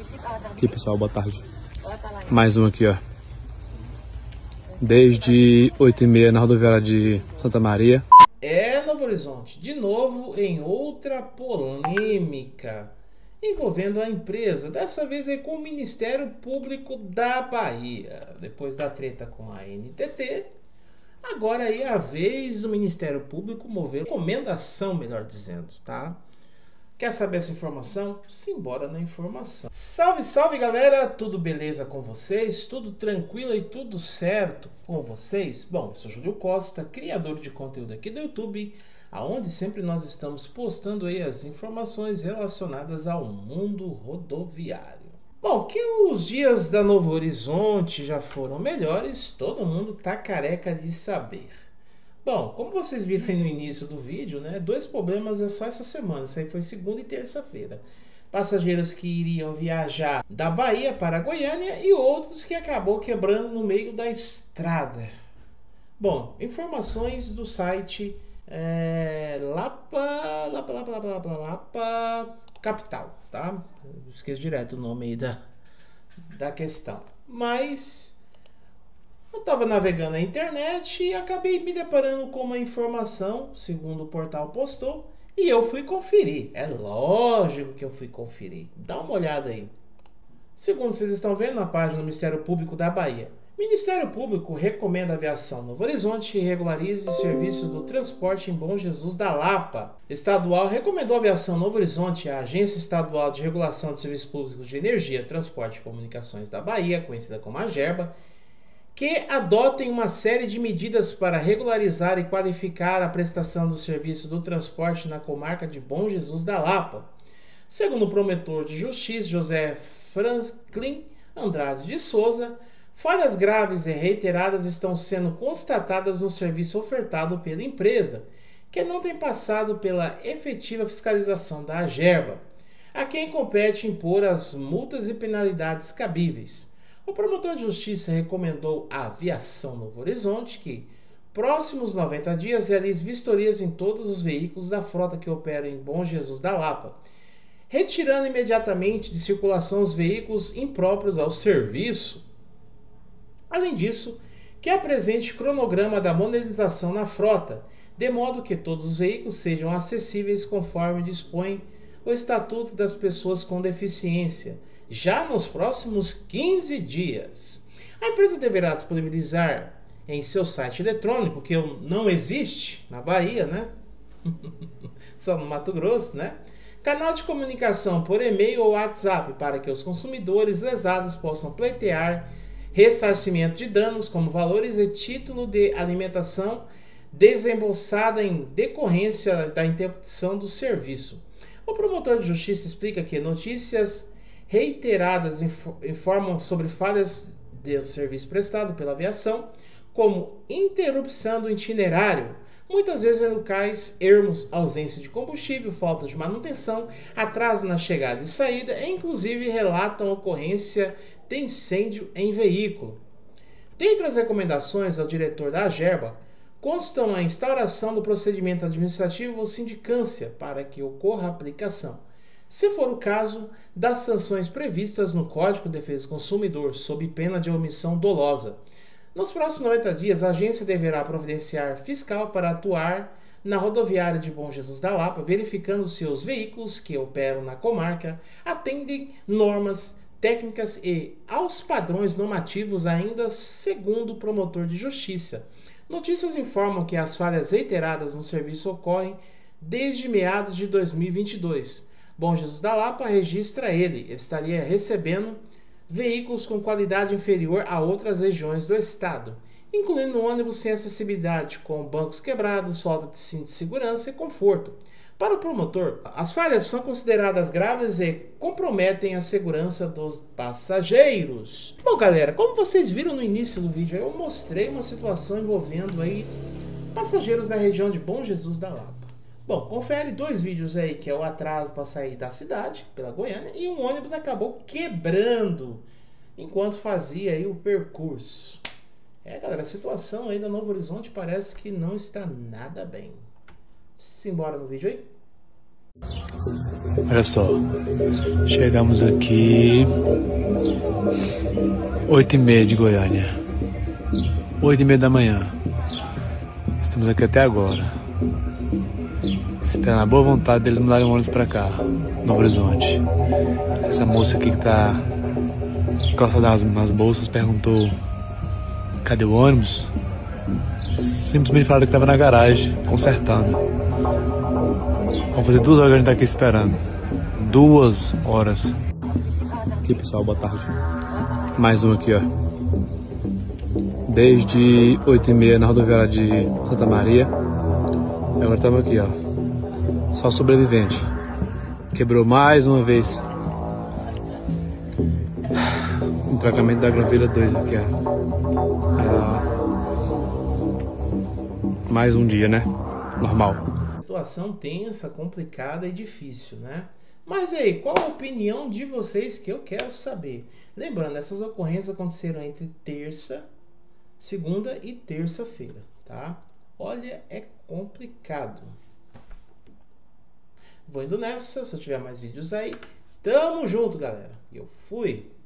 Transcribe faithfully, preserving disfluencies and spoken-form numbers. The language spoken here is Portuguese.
Aqui, pessoal, boa tarde. Mais um aqui, ó. Desde oito e meia na rodoviária de Santa Maria. É, Novo Horizonte, de novo em outra polêmica envolvendo a empresa, dessa vez aí com o Ministério Público da Bahia. Depois da treta com a N T T, agora aí é a vez do Ministério Público mover recomendação, melhor dizendo, tá? Quer saber essa informação? Simbora na informação. Salve, salve, galera! Tudo beleza com vocês? Tudo tranquilo e tudo certo com vocês? Bom, eu sou Júlio Costa, criador de conteúdo aqui do YouTube, aonde sempre nós estamos postando aí as informações relacionadas ao mundo rodoviário. Bom, que os dias da Novo Horizonte já foram melhores, todo mundo tá careca de saber. Bom, como vocês viram aí no início do vídeo, né, dois problemas é só essa semana, isso aí foi segunda e terça-feira. Passageiros que iriam viajar da Bahia para Goiânia e outros que acabou quebrando no meio da estrada. Bom, informações do site é, Lapa, Lapa, Lapa, Lapa, Lapa, Lapa Capital, tá? Eu esqueço direto o nome aí da, da questão, mas... eu estava navegando na internet e acabei me deparando com uma informação, segundo o portal postou, e eu fui conferir. É lógico que eu fui conferir. Dá uma olhada aí. Segundo vocês estão vendo na página do Ministério Público da Bahia, Ministério Público recomenda a aviação Novo Horizonte que regularize o serviço do transporte em Bom Jesus da Lapa. Estadual recomendou a aviação Novo Horizonte à Agência Estadual de Regulação de Serviços Públicos de Energia, Transporte e Comunicações da Bahia, conhecida como AGERBA, que adotem uma série de medidas para regularizar e qualificar a prestação do serviço do transporte na comarca de Bom Jesus da Lapa. Segundo o promotor de justiça José Franklin Andrade de Souza, falhas graves e reiteradas estão sendo constatadas no serviço ofertado pela empresa, que não tem passado pela efetiva fiscalização da AGERBA, a quem compete impor as multas e penalidades cabíveis. O promotor de justiça recomendou à Aviação Novo Horizonte que, próximos noventa dias, realize vistorias em todos os veículos da frota que opera em Bom Jesus da Lapa, retirando imediatamente de circulação os veículos impróprios ao serviço. Além disso, que apresente cronograma da modernização na frota, de modo que todos os veículos sejam acessíveis conforme dispõe o Estatuto das Pessoas com Deficiência, já nos próximos quinze dias. A empresa deverá disponibilizar em seu site eletrônico, que não existe na Bahia, né? Só no Mato Grosso, né? Canal de comunicação por e-mail ou WhatsApp para que os consumidores lesados possam pleitear ressarcimento de danos como valores e título de alimentação desembolsada em decorrência da interrupção do serviço. O promotor de justiça explica que notícias reiteradas informam sobre falhas do serviço prestado pela aviação, como interrupção do itinerário, muitas vezes em locais ermos, ausência de combustível, falta de manutenção, atraso na chegada e saída, e inclusive relatam ocorrência de incêndio em veículo. Dentre as recomendações ao diretor da AGERBA, constam a instauração do procedimento administrativo ou sindicância para que ocorra a aplicação, se for o caso, das sanções previstas no Código de Defesa do Consumidor, sob pena de omissão dolosa. Nos próximos noventa dias, a agência deverá providenciar fiscal para atuar na rodoviária de Bom Jesus da Lapa, verificando se os veículos que operam na comarca atendem normas técnicas e aos padrões normativos ainda segundo o promotor de justiça. Notícias informam que as falhas reiteradas no serviço ocorrem desde meados de dois mil e vinte e dois. Bom Jesus da Lapa registra ele, estaria recebendo veículos com qualidade inferior a outras regiões do estado, incluindo ônibus sem acessibilidade, com bancos quebrados, falta de cinto de segurança e conforto. Para o promotor, as falhas são consideradas graves e comprometem a segurança dos passageiros. Bom, galera, como vocês viram no início do vídeo, eu mostrei uma situação envolvendo aí passageiros da região de Bom Jesus da Lapa. Bom, confere dois vídeos aí, que é o atraso para sair da cidade, pela Goiânia, e um ônibus acabou quebrando enquanto fazia aí o percurso. É, galera, a situação aí da Novo Horizonte parece que não está nada bem. Simbora no vídeo aí? Olha só, chegamos aqui oito e meia de Goiânia, oito e meia da manhã. Estamos aqui até agora, esperando a boa vontade deles mudarem o ônibus pra cá, Novo Horizonte. Essa moça aqui que tá encostada nas, nas bolsas perguntou cadê o ônibus. Simplesmente falaram que tava na garagem, consertando. Vamos fazer duas horas que a gente tá aqui esperando. Duas horas. Aqui, pessoal, boa tarde. Mais um aqui, ó. Desde oito e meia na rodoviária de Santa Maria. E agora estamos aqui, ó. Só sobrevivente. Quebrou mais uma vez. Um trocamento da Granvila dois aqui, ó. Ah, mais um dia, né? Normal. Situação tensa, complicada e difícil, né? Mas aí, qual a opinião de vocês que eu quero saber? Lembrando, essas ocorrências aconteceram entre terça, segunda e terça-feira, tá? Olha, é complicado. Vou indo nessa, se eu tiver mais vídeos aí. Tamo junto, galera. Eu fui.